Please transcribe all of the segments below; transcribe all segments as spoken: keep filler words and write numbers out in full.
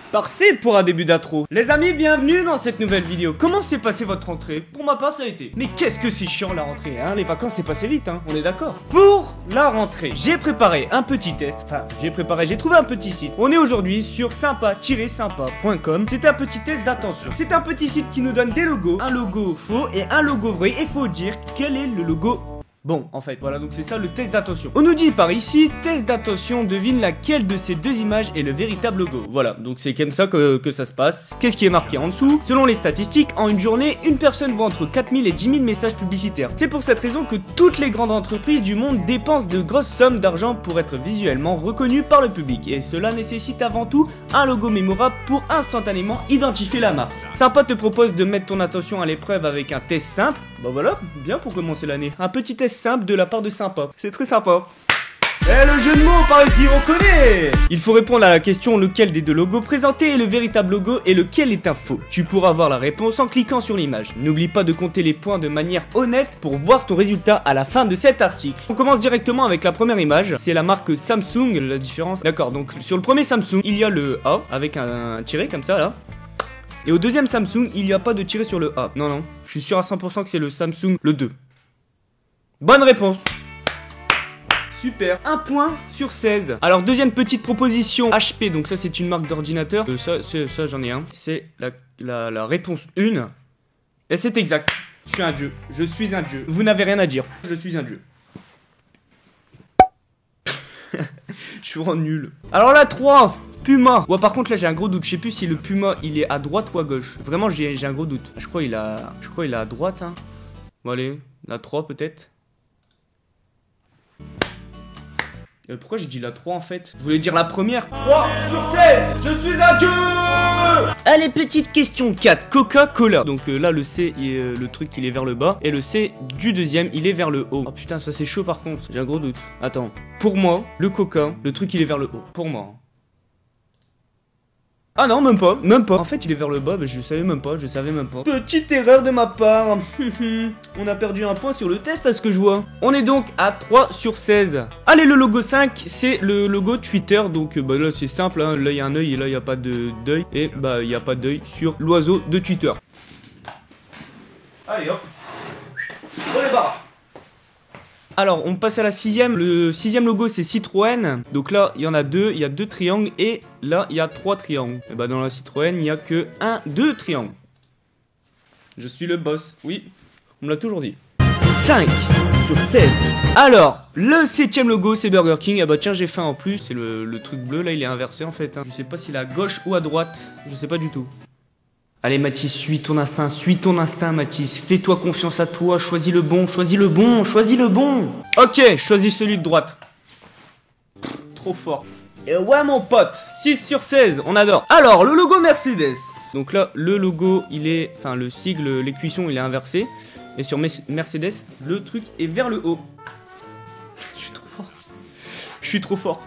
Parfait pour un début d'intro. Les amis, bienvenue dans cette nouvelle vidéo. Comment s'est passée votre rentrée? Pour ma part, ça a été. Mais qu'est-ce que c'est chiant la rentrée, hein? Les vacances, c'est passé vite, hein? On est d'accord. Pour la rentrée, j'ai préparé un petit test. Enfin, j'ai préparé, j'ai trouvé un petit site. On est aujourd'hui sur sympa tiret sympa point com. C'est un petit test d'attention. C'est un petit site qui nous donne des logos, un logo faux et un logo vrai. Et faut dire quel est le logo bon, en fait, voilà, donc c'est ça le test d'attention. On nous dit par ici, test d'attention, devine laquelle de ces deux images est le véritable logo. Voilà, donc c'est comme ça que, que ça se passe. Qu'est-ce qui est marqué en dessous? Selon les statistiques, en une journée, une personne voit entre quatre mille et dix mille messages publicitaires. C'est pour cette raison que toutes les grandes entreprises du monde dépensent de grosses sommes d'argent pour être visuellement reconnues par le public. Et cela nécessite avant tout un logo mémorable pour instantanément identifier la marque. Sympa te propose de mettre ton attention à l'épreuve avec un test simple. Bah voilà, bien pour commencer l'année. Un petit test simple de la part de Sympa. C'est très sympa. Eh, le jeu de mots par ici, on connaît. Il faut répondre à la question lequel des deux logos présentés est le véritable logo et lequel est un faux. Tu pourras voir la réponse en cliquant sur l'image. N'oublie pas de compter les points de manière honnête pour voir ton résultat à la fin de cet article. On commence directement avec la première image. C'est la marque Samsung, la différence. D'accord, donc sur le premier Samsung, il y a le A avec un, un tiret comme ça là. Et au deuxième Samsung, il n'y a pas de tiret sur le A. Non, non, je suis sûr à cent pour cent que c'est le Samsung le deux. Bonne réponse. Super. Un point sur seize. Alors, deuxième petite proposition. H P, donc ça c'est une marque d'ordinateur. Euh, ça, ça j'en ai un. C'est la, la, la réponse un. Et c'est exact. Je suis un dieu. Je suis un dieu. Vous n'avez rien à dire. Je suis un dieu. Je suis vraiment nul. Alors la trois. Puma. Ouais, par contre là j'ai un gros doute. Je sais plus si le Puma il est à droite ou à gauche. Vraiment j'ai un gros doute. Je crois il a. Je crois il est à droite hein. Bon allez, la trois peut-être. euh, Pourquoi j'ai dit la trois en fait? Je voulais dire la première. Trois sur seize. Je suis un dieu. Allez, petite question quatre. Coca-Cola. Donc euh, là le C il est, euh, le truc il est vers le bas. Et le C du deuxième il est vers le haut. Oh putain ça c'est chaud par contre. J'ai un gros doute. Attends. Pour moi le Coca, le truc il est vers le haut. Pour moi. Ah non, même pas, même pas. En fait, il est vers le bas, mais je savais même pas, je savais même pas. Petite erreur de ma part. On a perdu un point sur le test à ce que je vois. On est donc à trois sur seize. Allez, le logo cinq, c'est le logo Twitter. Donc bah là, c'est simple, hein. Là, il y a un œil et là, il n'y a pas de d'œil. Et bah, il n'y a pas d'œil sur l'oiseau de Twitter. Allez, hop. On les barre. Alors, on passe à la sixième. Le sixième logo, c'est Citroën. Donc là, il y en a deux. Il y a deux triangles. Et là, il y a trois triangles. Et bah, dans la Citroën, il n'y a que un, deux triangles. Je suis le boss. Oui, on me l'a toujours dit. cinq sur seize. Alors, le septième logo, c'est Burger King. Ah bah tiens, j'ai faim en plus. C'est le, le truc bleu, là, il est inversé en fait. Hein. Je sais pas s'il est à gauche ou à droite. Je sais pas du tout. Allez Mathis, suis ton instinct, suis ton instinct Mathis, fais-toi confiance à toi, choisis le bon, choisis le bon, choisis le bon. Ok, choisis celui de droite. Pff, trop fort. Et ouais mon pote, six sur seize, on adore. Alors, le logo Mercedes. Donc là, le logo, il est, enfin le sigle, l'écuisson, il est inversé. Et sur Mercedes, le truc est vers le haut. Je suis trop fort. Je suis trop fort.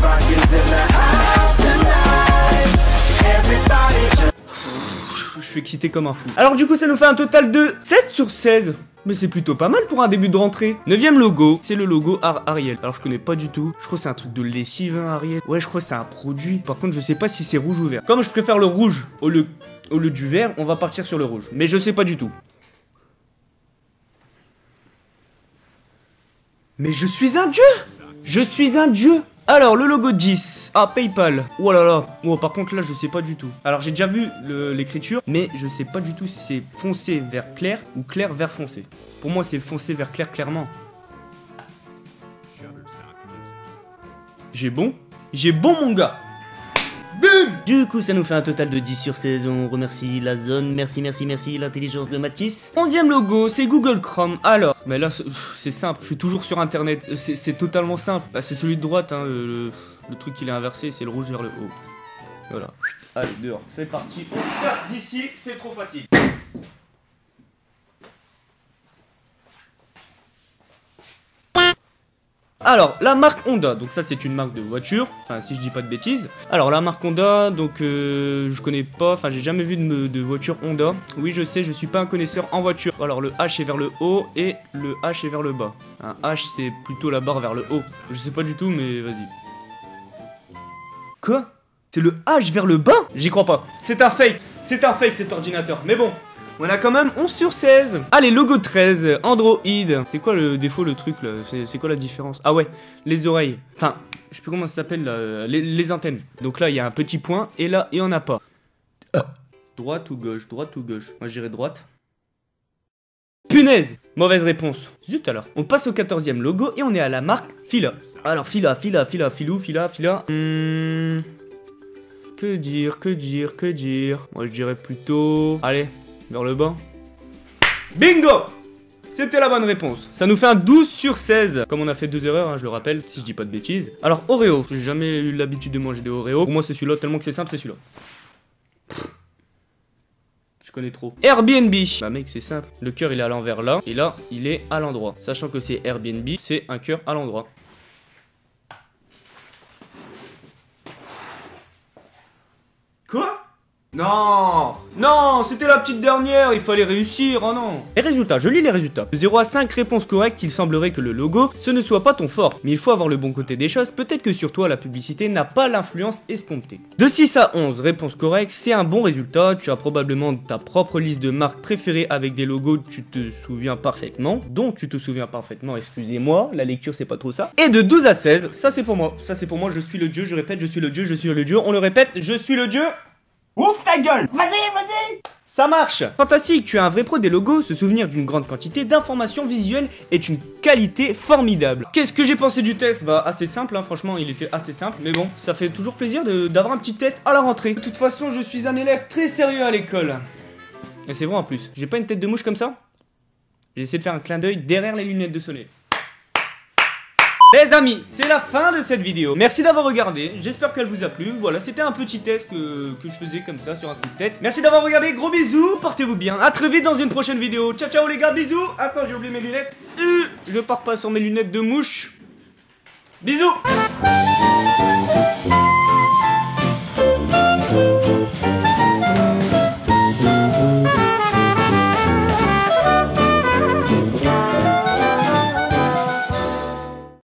Je suis excité comme un fou. Alors du coup ça nous fait un total de sept sur seize. Mais c'est plutôt pas mal pour un début de rentrée. Neuvième logo, c'est le logo Ar Ariel. Alors je connais pas du tout. Je crois que c'est un truc de lessive hein, Ariel. Ouais je crois que c'est un produit. Par contre je sais pas si c'est rouge ou vert. Comme je préfère le rouge au lieu, au lieu du vert, on va partir sur le rouge. Mais je sais pas du tout. Mais je suis un dieu. Je suis un dieu. Alors, le logo dix. Ah, PayPal. Oh là là. Oh, par contre, là, je sais pas du tout. Alors, j'ai déjà vu l'écriture, mais je sais pas du tout si c'est foncé vers clair ou clair vers foncé. Pour moi, c'est foncé vers clair, clairement. J'ai bon. J'ai bon, mon gars. Bim. Du coup, ça nous fait un total de dix sur seize. On remercie la zone. Merci, merci, merci. L'intelligence de Mathis. onzième logo, c'est Google Chrome. Alors, mais là, c'est simple. Je suis toujours sur Internet. C'est totalement simple. Bah, c'est celui de droite. Hein, le, le truc, il est inversé. C'est le rouge vers le haut. Voilà. Allez, dehors. C'est parti. On se casse d'ici. C'est trop facile. Alors, la marque Honda, donc ça c'est une marque de voiture, enfin si je dis pas de bêtises. Alors la marque Honda, donc euh, je connais pas, enfin j'ai jamais vu de, de voiture Honda. Oui je sais, je suis pas un connaisseur en voiture. Alors le H est vers le haut et le H est vers le bas. Un H c'est plutôt la barre vers le haut. Je sais pas du tout mais vas-y. Quoi? C'est le H vers le bas? J'y crois pas. C'est un fake. C'est un fake cet ordinateur. Mais bon, on a quand même onze sur seize. Allez, logo treize, Android. C'est quoi le défaut, le truc là? C'est quoi la différence? Ah ouais, les oreilles. Enfin, je sais plus comment ça s'appelle là. Les, les antennes. Donc là, il y a un petit point et là, il y en a pas. Droite ou gauche? Droite ou gauche? Moi, je dirais droite. Punaise! Mauvaise réponse. Zut alors. On passe au quatorzième logo et on est à la marque Fila. Alors, Fila, Fila, Fila, Filou, Fila, Fila. Hmm... Que dire, que dire, que dire? Moi, je dirais plutôt... Allez, vers le bas. Bingo! C'était la bonne réponse. Ça nous fait un douze sur seize. Comme on a fait deux erreurs, hein, je le rappelle, si je dis pas de bêtises. Alors, Oreo. J'ai jamais eu l'habitude de manger des Oreo. Pour moi, c'est celui-là. Tellement que c'est simple, c'est celui-là. Je connais trop. Airbnb. Bah mec, c'est simple. Le cœur, il est à l'envers là. Et là, il est à l'endroit. Sachant que c'est Airbnb, c'est un cœur à l'endroit. Quoi? Non! Non! C'était la petite dernière, il fallait réussir, oh non! Les résultats, je lis les résultats. De zéro à cinq réponses correctes, il semblerait que le logo, ce ne soit pas ton fort. Mais il faut avoir le bon côté des choses, peut-être que sur toi, la publicité n'a pas l'influence escomptée. De six à onze réponses correctes, c'est un bon résultat. Tu as probablement ta propre liste de marques préférées avec des logos que tu te souviens parfaitement. Dont tu te souviens parfaitement, excusez-moi, la lecture c'est pas trop ça. Et de douze à seize, ça c'est pour moi. Ça c'est pour moi, je suis le dieu, je répète, je suis le dieu, je suis le dieu. On le répète, je suis le dieu. Ouf ta gueule! Vas-y, vas-y! Ça marche! Fantastique, tu es un vrai pro des logos, se souvenir d'une grande quantité d'informations visuelles est une qualité formidable. Qu'est-ce que j'ai pensé du test? Bah assez simple, hein, franchement il était assez simple, mais bon, ça fait toujours plaisir d'avoir un petit test à la rentrée. De toute façon, je suis un élève très sérieux à l'école. Et c'est vrai en plus, j'ai pas une tête de mouche comme ça? J'ai essayé de faire un clin d'œil derrière les lunettes de soleil. Les amis, c'est la fin de cette vidéo. Merci d'avoir regardé, j'espère qu'elle vous a plu. Voilà, c'était un petit test que, que je faisais comme ça sur un coup de tête. Merci d'avoir regardé, gros bisous, portez-vous bien. À très vite dans une prochaine vidéo. Ciao ciao les gars, bisous. Attends, j'ai oublié mes lunettes. Euh, je pars pas sur mes lunettes de mouche. Bisous.